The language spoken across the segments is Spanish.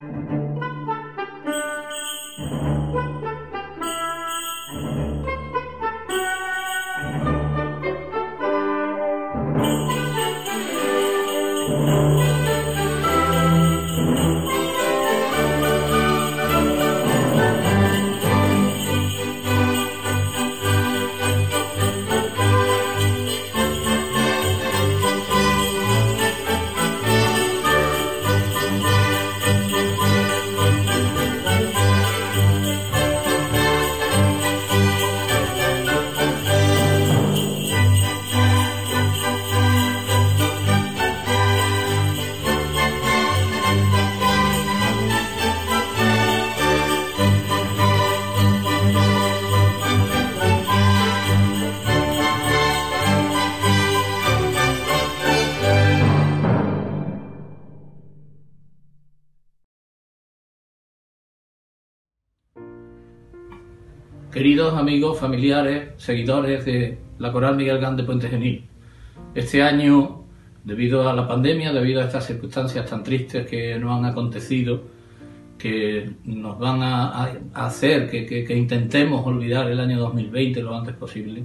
Queridos amigos, familiares, seguidores de la Coral Miguel Gán de Puente Genil, este año, debido a la pandemia, debido a estas circunstancias tan tristes que nos han acontecido, que nos van a hacer que intentemos olvidar el año 2020 lo antes posible,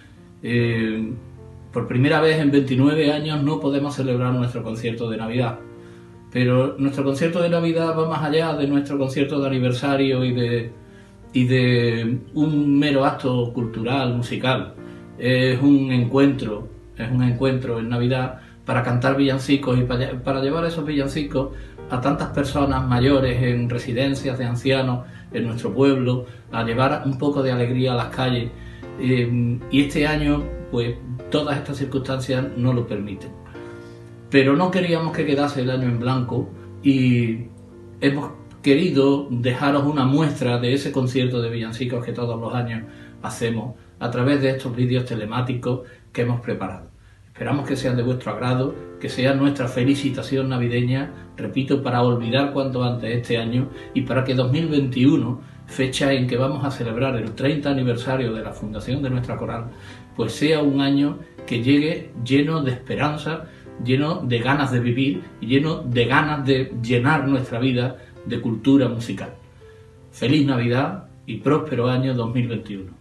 por primera vez en 29 años no podemos celebrar nuestro concierto de Navidad. Pero nuestro concierto de Navidad va más allá de nuestro concierto de aniversario y de un mero acto cultural, musical. Es un encuentro en Navidad para cantar villancicos y para llevar esos villancicos a tantas personas mayores en residencias de ancianos en nuestro pueblo, a llevar un poco de alegría a las calles. Y este año, pues todas estas circunstancias no lo permiten. Pero no queríamos que quedase el año en blanco y hemos querido dejaros una muestra de ese concierto de villancicos que todos los años hacemos a través de estos vídeos telemáticos que hemos preparado. Esperamos que sean de vuestro agrado, que sean nuestra felicitación navideña, repito, para olvidar cuanto antes este año y para que 2021, fecha en que vamos a celebrar el 30 aniversario de la fundación de nuestra coral, pues sea un año que llegue lleno de esperanza, lleno de ganas de vivir y lleno de ganas de llenar nuestra vida de cultura musical. Feliz Navidad y próspero año 2021.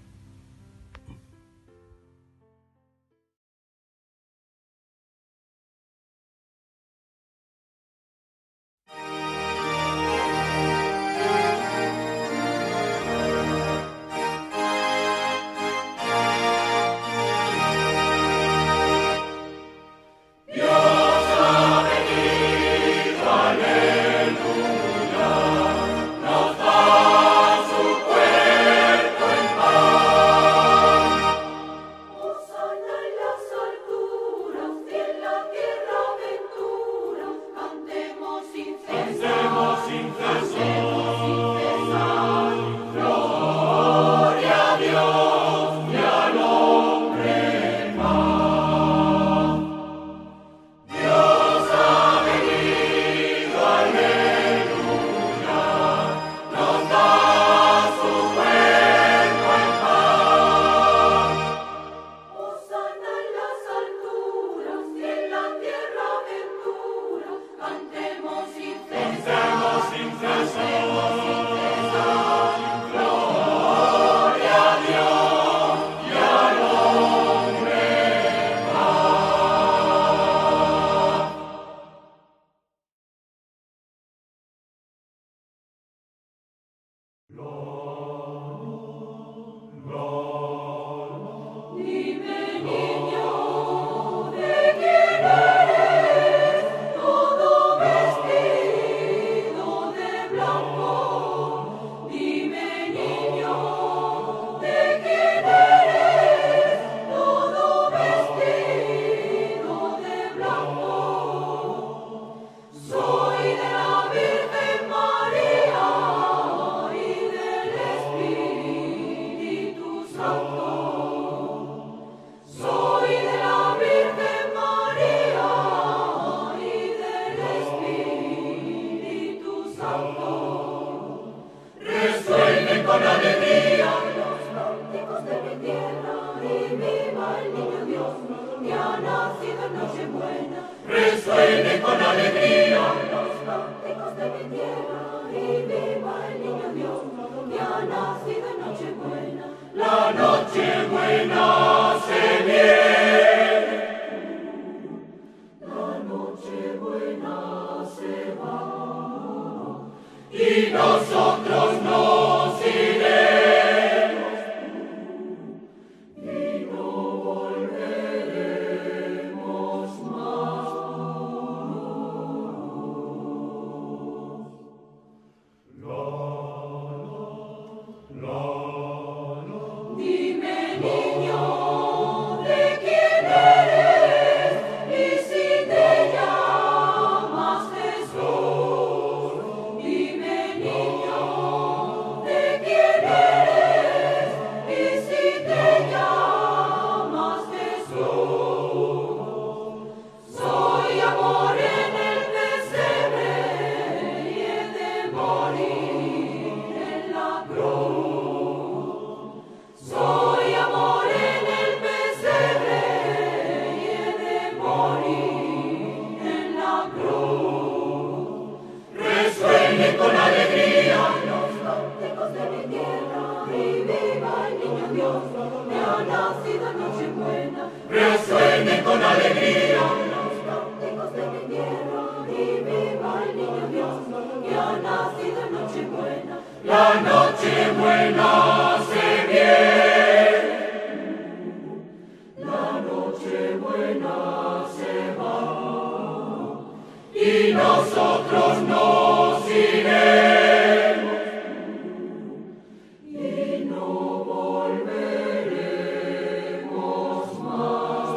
Nos da su cuerpo en paz. cánticos de mi tierra, y viva el niño Dios, que ha nacido en Nochebuena. La Nochebuena se viene, la Nochebuena se va, y nosotros nos iremos, y no volveremos más. Dime, niño, ¿de quién eres? Y si te llamas Jesús. Dime, niño, ¿de quién eres? Y si te llamas Jesús. Soy amor en el pesebre y he de morir en la cruz. Soy amor en el pesebre y he de morir en la cruz. Resuenen con alegría los cánticos de mi tierra, y viva el niño Dios, que ha nacido en Nochebuena. Resuenen con alegría los cánticos de mi tierra, y viva el niño Dios, que ha nacido en Nochebuena. La Nochebuena se viene, la Nochebuena se va, y nosotros nos iremos, y no volveremos más.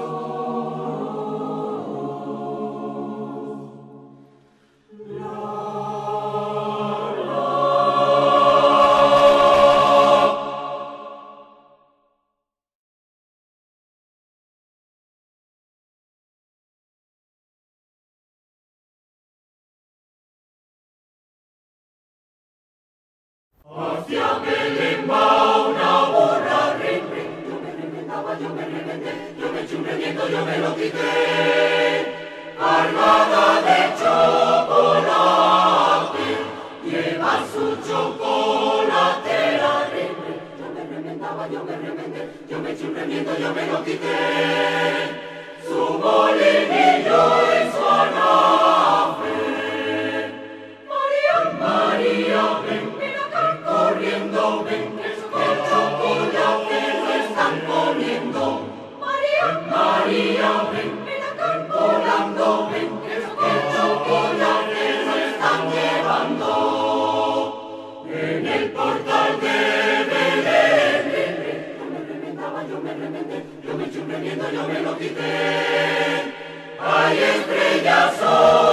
Hacia Belén va una burra, rin, rin. Yo me reventaba, yo me reventé, yo me eché un reviento, yo me lo quité. Cargada de chocolate, lleva su chocolatera, rin, rin. Yo me reventaba, yo me reventé, yo me eché un reviento, yo me lo quité. Su molinillo y su anafe. María, María, ven, ven acá corriendo, ven, el chocolate lo están comiendo. María, María, ven, ven acá volando, ven, el chocolate lo están llevando. En el portal de Belén, rin, rin. Yo me reventaba, yo me reventé, yo me eché un reviento, yo me lo quité. Hay estrellas